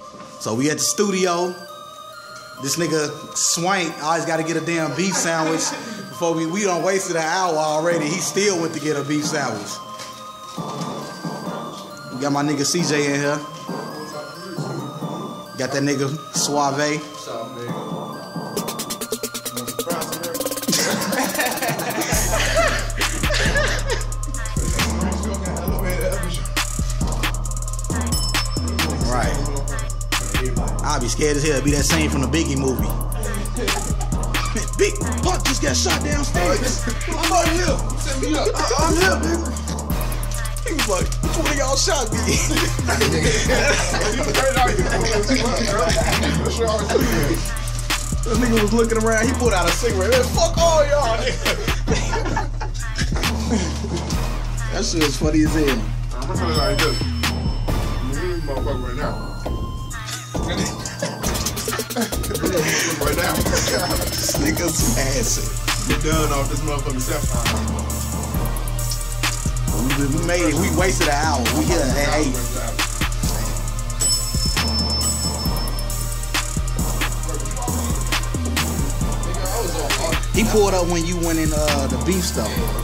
So we at the studio. This nigga Swank always got to get a damn beef sandwich before we done wasted an hour already. He still went to get a beef sandwich. We got my nigga CJ in here. Got that nigga Suave. What's up, nigga? Right. I'll be scared as hell to be that scene from the Biggie movie. Big Puck just got shot downstairs. I'm right here. Set me up. I'm here, nigga. He was like, which one of y'all shot me? This nigga was looking around, he pulled out a cigarette. Man, fuck all y'all, nigga. That shit was funny as hell. I'm gonna tell you like this. You motherfucker right now. Right now. This nigga's massive. Get done off this motherfucking self. We made it. We wasted an hour. We here at 8. He pulled up when you went in the beef store.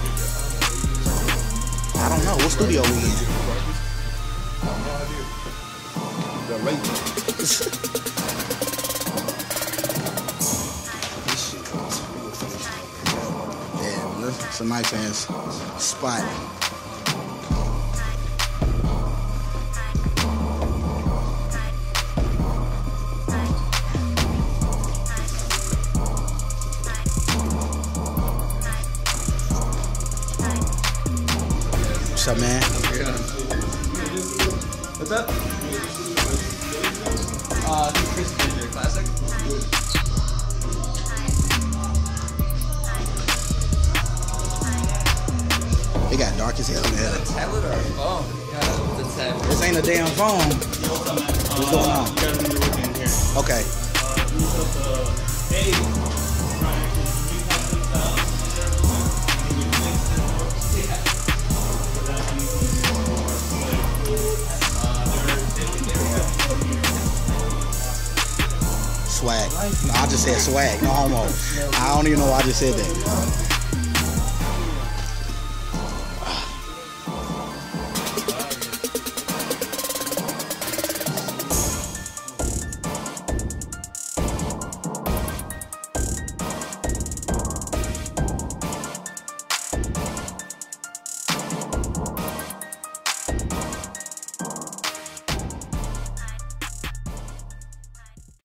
I don't know. What studio we in? Yeah, it's a nice ass spot. What's up, man? What's up? Chris Ginger Classic. It got dark as hell in here. Tablet or phone? Yeah, it's a tablet. This ain't a damn phone. What's going on? Okay. Swag. No, I just said swag. No homo. I don't even know why I just said that.